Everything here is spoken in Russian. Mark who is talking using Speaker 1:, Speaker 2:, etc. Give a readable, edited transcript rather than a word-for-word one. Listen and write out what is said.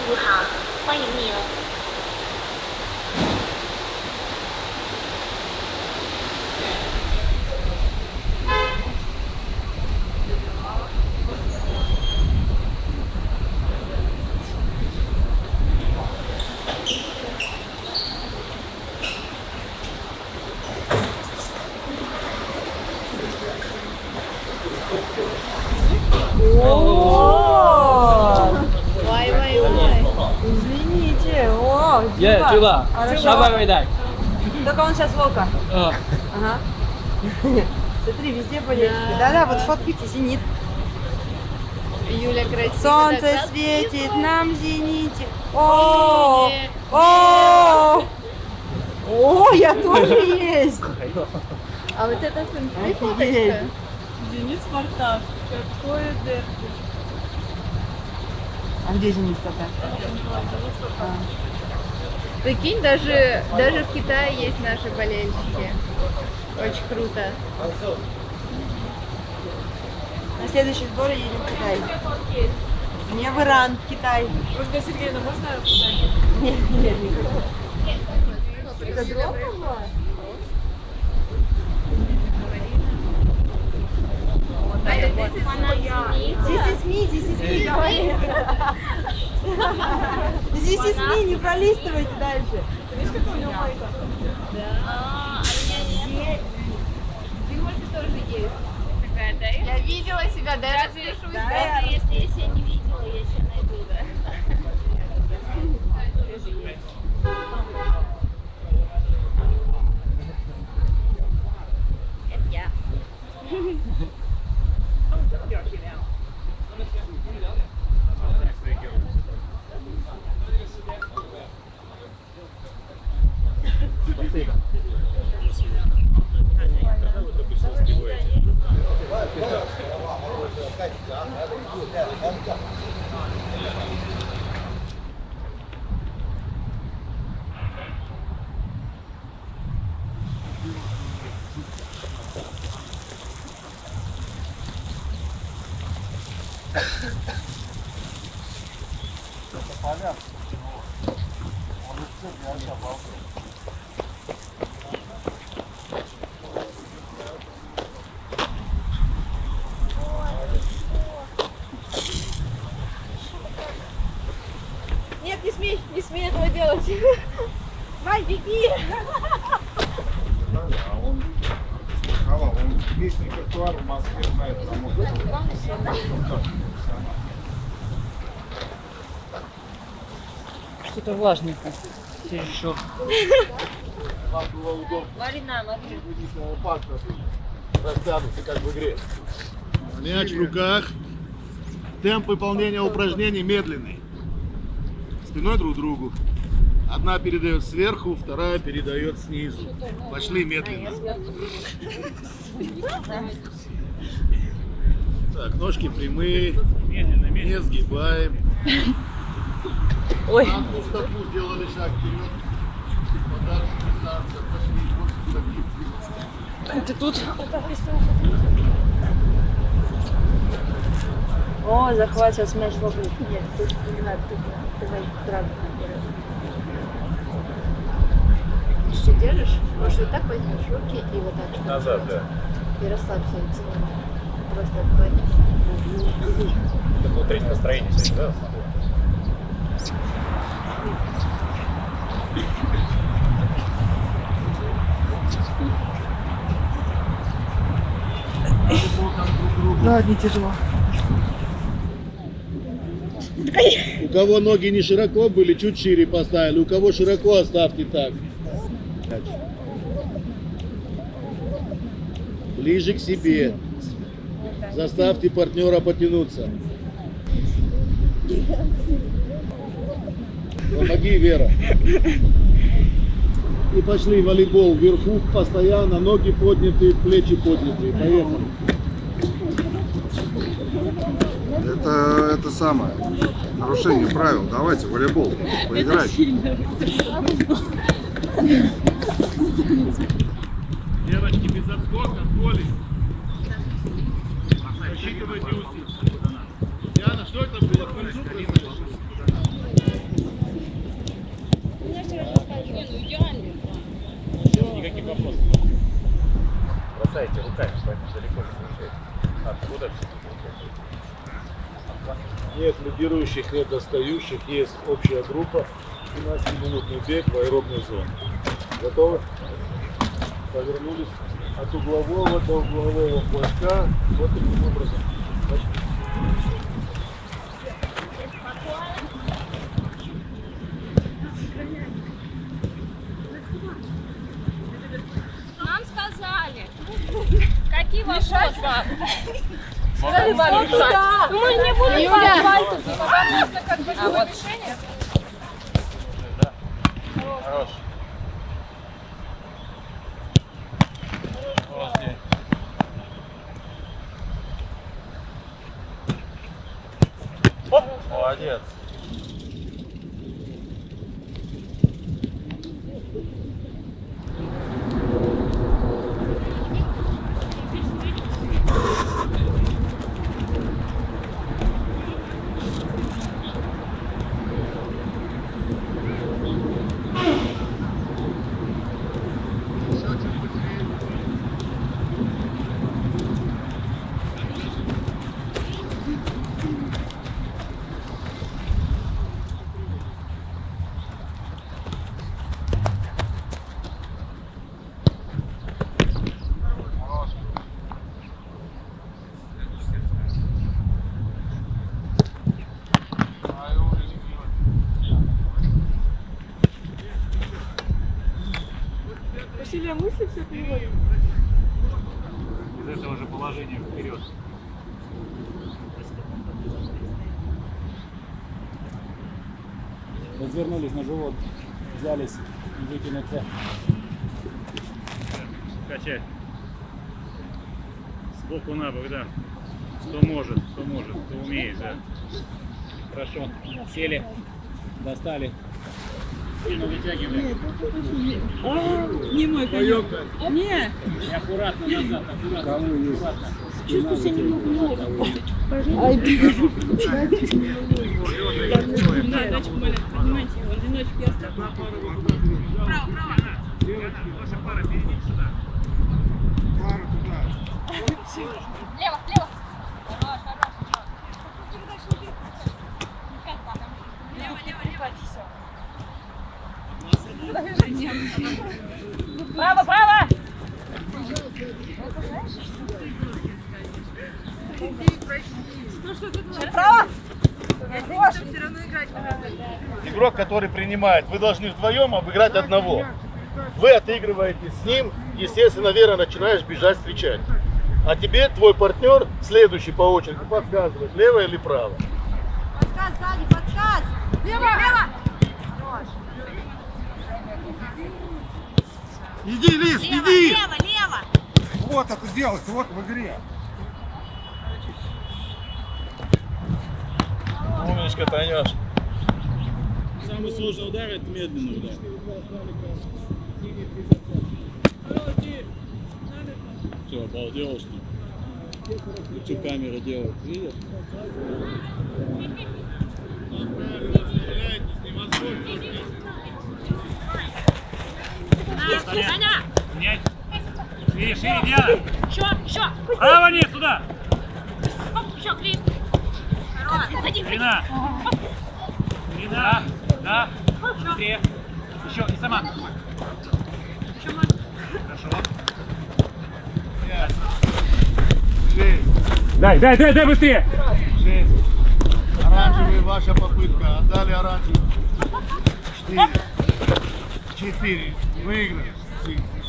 Speaker 1: 扶航，欢迎你哦。
Speaker 2: Извините, о,
Speaker 3: Джуба, давай выдай.
Speaker 2: Только он сейчас волка. Ага. Смотри, везде болеет. Да-да, вот фоткайте, зенит.
Speaker 4: Юля красивая.
Speaker 2: Солнце светит, нам зените. О, о, о, я тоже есть.
Speaker 4: А вот это сенсей фоточка?
Speaker 2: Зенит Спартак. Какое дерби. А где Зенит Спартак?
Speaker 4: Прикинь, даже в Китае есть наши болельщики. Очень круто.
Speaker 2: На следующий сбор едем в Китай. Не в Иран, в Китай.
Speaker 5: Ольга Сергеевна, можно?
Speaker 2: Нет, нет, никакого. Это дрова? This is me, говори. This is me, не пролистывайте дальше.
Speaker 5: Видишь, какая у него майка?
Speaker 4: Да. Ты, может, тоже есть. Такая, да? Я видела себя, да, распишусь.
Speaker 1: Даже если я не видела, я себя найду, да. Это я.
Speaker 5: Нет, не смей этого делать. Май, беги!
Speaker 6: Он весь репертуар в Москве знает, потому
Speaker 3: Что-то влажненькое. Еще.
Speaker 1: Марина, смотри.
Speaker 6: растянуты, как в игре. Мяч в руках. Темп выполнения упражнений медленный. Спиной друг к другу. Одна передает сверху, вторая передает снизу. Пошли медленно. Так, ножки прямые. Не сгибаем.
Speaker 2: Ой.
Speaker 6: Стопу сделали шаг вперед. Подальше дистанция. Пошли.
Speaker 2: Ты тут? О, захватил мяч в углу. Нет, тут не надо, тут давай правда.
Speaker 4: Еще держишь? Может, вот так возьмешь руки и вот так.
Speaker 6: Назад, да.
Speaker 4: И расслабься. Просто отклонись.
Speaker 7: Это внутри настроение сегодня, да?
Speaker 2: Ладно, тяжело.
Speaker 6: У кого ноги не широко были, чуть шире поставили. У кого широко, оставьте так. Ближе к себе. Заставьте партнера потянуться. Помоги, Вера. И пошли волейбол. Вверху постоянно, ноги подняты, плечи подняты. Поехали.
Speaker 8: Это самое нарушение правил. Давайте волейбол поиграть.
Speaker 6: Девочки, без отскока, Коли. Рассчитывайте усилия. Диана, что это было? Нет лидирующих, нет достающих. Есть общая группа. 12-минутный бег в аэробной зоне. Готовы? Повернулись от углового до углового флажка. Вот таким образом.
Speaker 1: Нам сказали. Какие вопросы? Мы не будем по асфальту. А вот решение?
Speaker 7: Хорош. Молодец.
Speaker 5: Василия мысли все переводит.
Speaker 7: Из этого же положения вперед.
Speaker 3: Развернулись на живот, взялись и вытянуться.
Speaker 7: Качай. Сбоку на бок, да. Кто может, кто умеет, да.
Speaker 3: Хорошо. Сели, достали. Спину вытягиваем.
Speaker 5: Не мой конек. Не.
Speaker 3: И аккуратно назад, аккуратно.
Speaker 5: Чувствую себя немного неловко. Да, дочка моя, поднимайте его, одиночек я оставлю. Право.
Speaker 7: Ваша пара перейдите сюда.
Speaker 8: Пара туда.
Speaker 1: Лево. Хорош. Право.
Speaker 2: Право!
Speaker 6: Игрок, который принимает, вы должны вдвоем обыграть одного. Вы отыгрываете с ним, естественно, Вера, начинаешь бежать, встречать. А тебе твой партнер, следующий по очереди, подсказывает, лево или право.
Speaker 2: Подказ сзади, подказ! Лево!
Speaker 8: Иди, Лиз, иди!
Speaker 1: Лево.
Speaker 8: Вот это делается, вот в игре.
Speaker 6: Умничка, Танюш.
Speaker 3: Самый сложный удар — это медленный удар. Все, обалдел, что ли? Что камера делает, видишь?
Speaker 1: Саня!
Speaker 7: Менять. Шире делай.
Speaker 1: Еще!
Speaker 7: Право нет, сюда.
Speaker 1: Еще, Крис! Садись!
Speaker 7: Длина. Да. Быстрее. Еще, и сама. Хорошо. Дай, быстрее.
Speaker 6: 6. Оранжевый, ваша попытка. Отдали оранжевый. 4. Выиграли.